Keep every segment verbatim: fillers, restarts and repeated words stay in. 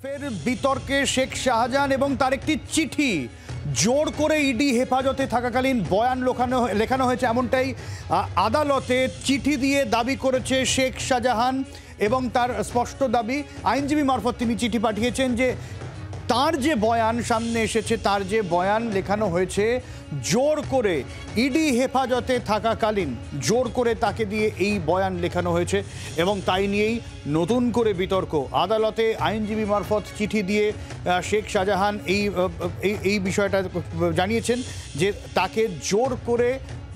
ফের বিতর্কে শেখ শাহজাহান এবং তার একটি চিঠি জোর করে ইডি হেফাজতে থাকাকালীন বয়ান লেখানো লেখানো হয়েছে এমনটাই আদালতে চিঠি দিয়ে দাবি করেছে শেখ শাহজাহান এবং তার স্পষ্ট দাবি আইনজীবী মারফত তিনি চিঠি পাঠিয়েছেন যে তার যে বয়ান সামনে এসেছে তার যে বয়ান লেখানো হয়েছে জোর করে ইডি হেফাজতে থাকাকালীন জোর করে তাকে দিয়ে এই বয়ান লেখানো হয়েছে এবং তাই নিয়েই নতুন করে বিতর্ক। আদালতে আইনজীবী মারফত চিঠি দিয়ে শেখ শাহজাহান এই এই বিষয়টা জানিয়েছেন যে তাকে জোর করে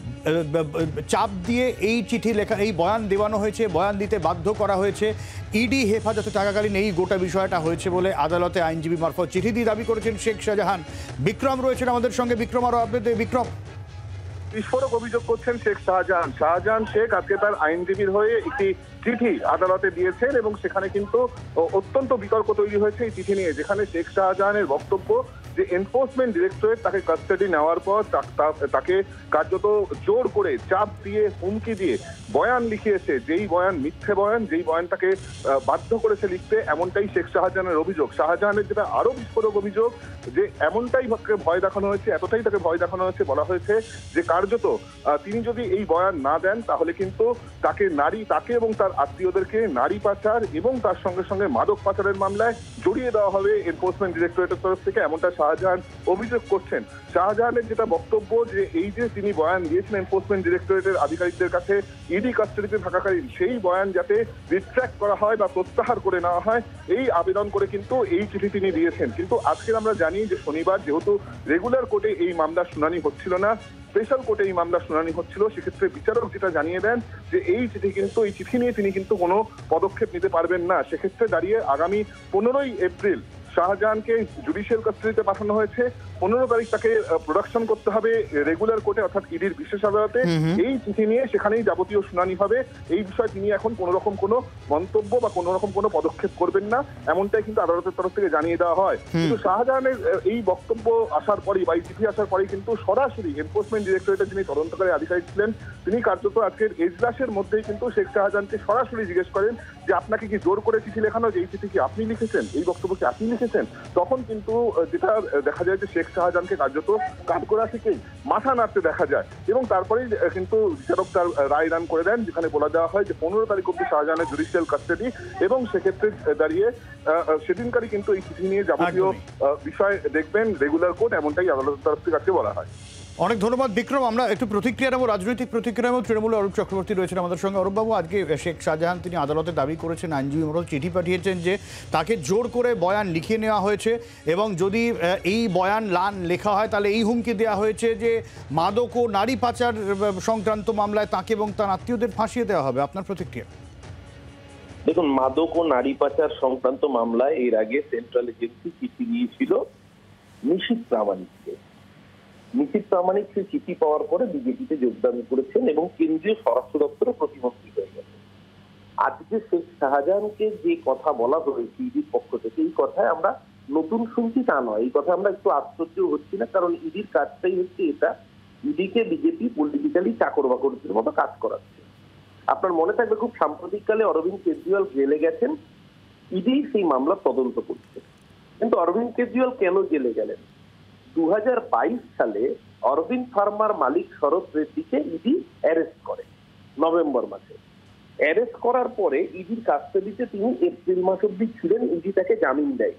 চাপ দিয়ে এই চিঠি লেখা এই বয়ান দেওয়ানো হয়েছে, বয়ান দিতে বাধ্য করা হয়েছে। ইডি হেফাজতে থাকাকালীন এই গোটা বিষয়টা হয়েছে বলে আদালতে আইনজীবী মারফত চিঠি দিয়ে দাবি করেছেন শেখ শাহজাহান। বিক্রম রয়েছেন আমাদের সঙ্গে। বিক্রম, আরো আপডেট। বিক্রম, বিস্ফোরক অভিযোগ করছেন শেখ শাহজাহান। শাহজাহান শেখ আজকে তার আইনজীবীর হয়ে একটি চিঠি আদালতে দিয়েছেন এবং সেখানে কিন্তু অত্যন্ত বিতর্ক তৈরি হয়েছে এই চিঠি নিয়ে, যেখানে শেখ শাহজাহানের বক্তব্য যে এনফোর্সমেন্ট ডিরেক্টরেট তাকে কাস্টাডি নেওয়ার পর তাকে কার্যত জোর করে চাপ দিয়ে হুমকি দিয়ে বয়ান লিখিয়েছে, যেই বয়ান মিথ্যে বয়ান, যেই বয়ান তাকে বাধ্য করেছে লিখতে, এমনটাই শেখ শাহজাহানের অভিযোগ। শাহজাহানের যেটা আরো বিস্ফোরক অভিযোগ যে এমনটাই তাকে ভয় দেখানো হয়েছে, এতটাই তাকে ভয় দেখানো হয়েছে, বলা হয়েছে যে কার্যত তিনি যদি এই বয়ান না দেন তাহলে কিন্তু তাকে নারী তাকে এবং তার আত্মীয়দেরকে নারী পাচার এবং তার সঙ্গে সঙ্গে মাদক পাচারের মামলায় জড়িয়ে দেওয়া হবে এনফোর্সমেন্ট ডিরেক্টরেটের তরফ থেকে, এমনটা শাহজাহান অভিযোগ করছেন। শাহজাহানের যেটা বক্তব্য যে এই যে তিনি বয়ান দিয়েছেন এনফোর্সমেন্ট ডিরেক্টরেটের আধিকারিকদের কাছে ইডি কাস্টাডিতে থাকাকালীন, সেই বয়ান যাতে রিট্র্যাক্ট করা হয় বা প্রত্যাহার করে নেওয়া হয় এই আবেদন করে কিন্তু এই চিঠি তিনি দিয়েছেন। কিন্তু আজকে আমরা জানি যে শনিবার যেহেতু রেগুলার কোর্টে এই মামলার শুনানি হচ্ছিল না, স্পেশাল কোর্টে এই মামলার শুনানি হচ্ছিল, সেক্ষেত্রে বিচারক যেটা জানিয়ে দেন যে এই চিঠি কিন্তু এই চিঠি নিয়ে তিনি কিন্তু কোনো পদক্ষেপ নিতে পারবেন না। সেক্ষেত্রে দাঁড়িয়ে আগামী পনেরোই এপ্রিল শাহজাহানকে জুডিশিয়াল কাস্টাডিতে পাঠানো হয়েছে। পনেরো তারিখ তাকে প্রোডাকশন করতে হবে রেগুলার কোর্টে অর্থাৎ ইডির বিশেষ আদালতে। এই চিঠি নিয়ে সেখানেই যাবতীয় শুনানি হবে। এই বিষয়ে তিনি এখন কোন রকম কোনো মন্তব্য বা কোন রকম কোনো পদক্ষেপ করবেন না, এমনটাই কিন্তু আদালতের তরফ থেকে জানিয়ে দেওয়া হয়। কিন্তু শাহজাহানের এই বক্তব্য আসার পরেই বা এই চিঠি আসার পরেই কিন্তু সরাসরি এনফোর্সমেন্ট ডিরেক্টরেটের যিনি তদন্তকারী আধিকারিক ছিলেন তিনি কার্যত আজকের এজলাসের মধ্যেই কিন্তু শেখ শাহজাহানকে সরাসরি জিজ্ঞেস করেন যে আপনাকে কি জোর করে চিঠি লেখানো, যে এই চিঠি কি আপনি লিখেছেন, এই বক্তব্য কি আপনি লিখেছেন? তখন কিন্তু যেটা দেখা যায় যে শেখ শাহজাহানকে কার্যত কাঠগড়া থেকেই মাথা নাড়তে দেখা যায় এবং তারপরেই কিন্তু বিচারক তার রায় দান করে দেন, যেখানে বলা দেওয়া হয় যে পনেরো তারিখ অব্দি শাহজাহানের জুডিশিয়াল কাস্টাডি এবং সেক্ষেত্রে দাঁড়িয়ে সেদিনকারই কিন্তু এই চিঠি নিয়ে যাবতীয় বিষয় দেখবেন রেগুলার কোর্ট, এমনটাই আদালতের তরফ থেকে আজকে বলা হয়। অনেক ধন্যবাদ বিক্রম। আমরা একটু প্রতিক্রিয়া নেব, রাজনৈতিক প্রতিক্রিয়া নেব। তৃণমূলের অরূপ চক্রবর্তী রয়েছেন আমাদের সঙ্গে। অরূপবাবু, আজকে শেখ শাহজাহান তিনি আদালতে দাবি করেছেন, আইনজীবী মহল চিঠি পাঠিয়েছেন যে তাকে জোর করে বয়ান লিখিয়ে নেওয়া হয়েছে এবং যদি এই বয়ান লান লেখা হয় তাহলে এই হুমকি দেওয়া হয়েছে যে মাদক ও নারী পাচার সংক্রান্ত মামলায় তাকে এবং তার আত্মীয়দের ফাঁসিয়ে দেওয়া হবে। আপনার প্রতিক্রিয়া? দেখুন, মাদক ও নারী পাচার সংক্রান্ত মামলায় এর আগে সেন্ট্রাল এজেন্সি চিঠি দিয়েছিল নিশীথ প্রামাণিককে। নিশীথ প্রামাণিক সেই চিঠি পাওয়ার পরে বিজেপিতে যোগদান করেছেন এবং কেন্দ্রীয় স্বরাষ্ট্র দপ্তরে প্রতিমন্ত্রী হয়ে গেছেন। আজকে শেখ শাহজাহানকে যে কথা বলা হয়েছে ইডির পক্ষ থেকে, এই কথায় আমরা নতুন শুনছি তা নয়, এই কথা আমরা একটু আশ্চর্য হচ্ছি না, কারণ ইডির কাজটাই হচ্ছে এটা, ইডিকে বিজেপি পলিটিক্যালি চাকর বাকরদের মতো কাজ করাচ্ছে। আপনার মনে থাকবে খুব সাম্প্রতিককালে অরবিন্দ কেজরিওয়াল জেলে গেছেন, ইডি সেই মামলা তদন্ত করছে। কিন্তু অরবিন্দ কেজরিওয়াল কেন জেলে গেলেন? দু হাজার বাইশ সালে অরবিন্দ ফার্মার মালিক শরৎ রেড্ডিকে ইডি অ্যারেস্ট করে নভেম্বর মাসে। অ্যারেস্ট করার পরে ইডির কাস্টাডিতে তিনি এপ্রিল মাস অব্দি ছিলেন, ইডি তাকে জামিন দেয়।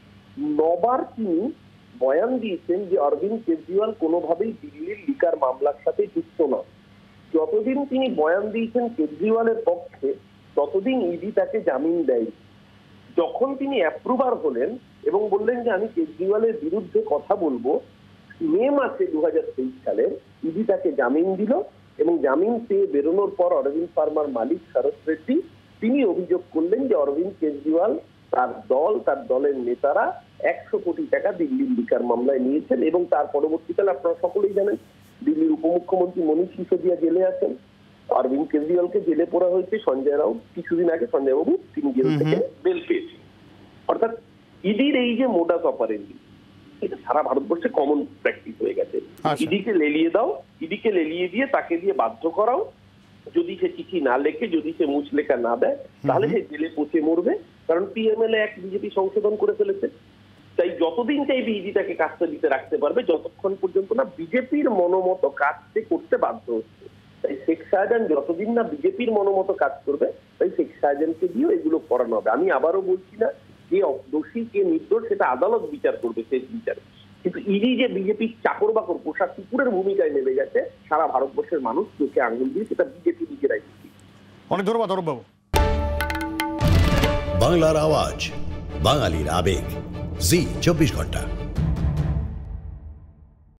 নবার তিনি বয়ান দিয়েছেন যে অরবিন্দ কেজরিওয়াল কোনোভাবেই দিল্লির লিকার মামলার সাথে যুক্ত নন। যতদিন তিনি বয়ান দিয়েছেন কেজরিওয়ালের পক্ষে ততদিন ইডি তাকে জামিন দেয়। যখন তিনি অ্যাপ্রুভার হলেন এবং বললেন যে আমি কেজরিওয়ালের বিরুদ্ধে কথা বলবো, মে মাসে দু হাজার তেইশ সালে ইডি তাকে জামিন দিল এবং জামিন পেয়ে বেরোনোর পর অরবিন্দ ফার্মার মালিক শরৎ রেড্ডি তিনি অভিযোগ করলেন যে অরবিন্দ কেজরিওয়াল, তার দল, তার দলের নেতারা একশো কোটি টাকা দিল্লির লিকার মামলায় নিয়েছেন এবং তার পরবর্তীকালে আপনারা সকলেই জানেন দিল্লির উপমুখ্যমন্ত্রী মনীষ সিসোদিয়া জেলে আছেন। অরবিন্দ কেজরিওয়ালকে জেলে পড়া হয়েছে সঞ্জয় রাউত, কিছুদিন আগে সঞ্জয় বাবু তিনি জেল থেকে বেল পেয়েছেন। অর্থাৎ ইডির এই যে মোডাস অপারেন্ডি, এটা সারা ভারতবর্ষে কমন প্র্যাকটিস হয়ে গেছে। ইডিকে লেলিয়ে দাও, ইডিকে লেলিয়ে দিয়ে তাকে দিয়ে বাধ্য করাও, যদি সে চিঠি না লেখে, যদি সে মুচ লেখা না দেয় তাহলে সে জেলে পচে মরবে কারণ পিএমএলএ এক বিজেপি সংশোধন করে ফেলেছে। তাই যতদিন চাইবে ইডি তাকে কাস্টডিতে রাখতে পারবে, যতক্ষণ পর্যন্ত না বিজেপির মনোমতো কাজ সে করতে বাধ্য হচ্ছে। তাই শেখ শাহজাহান যতদিন না বিজেপির মনোমতো কাজ করবে, তাই শেখ শাহজাহানকে দিয়েও এগুলো করানো হবে। আমি আবারও বলছি না যে দোষী কে নির্দোষ সেটা আদালত বিচার করবে, শেষ বিচার। কিন্তু ইডি যে বিজেপির চাকর বাকর পোষা কুকুরের ভূমিকায় নেমে গেছে, সারা ভারতবর্ষের মানুষ চোখে আঙুল দিয়ে সেটা বিজেপি নিজেরাই। অনেক ধন্যবাদ অরূপ বাবু। বাংলার আওয়াজ, বাঙালির আবেগ, জি চব্বিশ ঘন্টা।